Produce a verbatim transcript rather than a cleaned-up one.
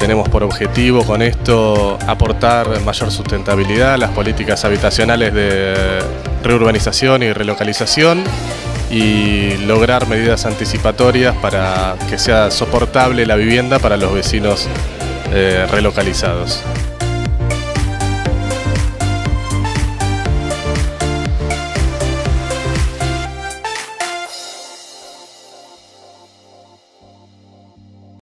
tenemos por objetivo con esto aportar mayor sustentabilidad a las políticas habitacionales de reurbanización y relocalización y lograr medidas anticipatorias para que sea soportable la vivienda para los vecinos eh, relocalizados.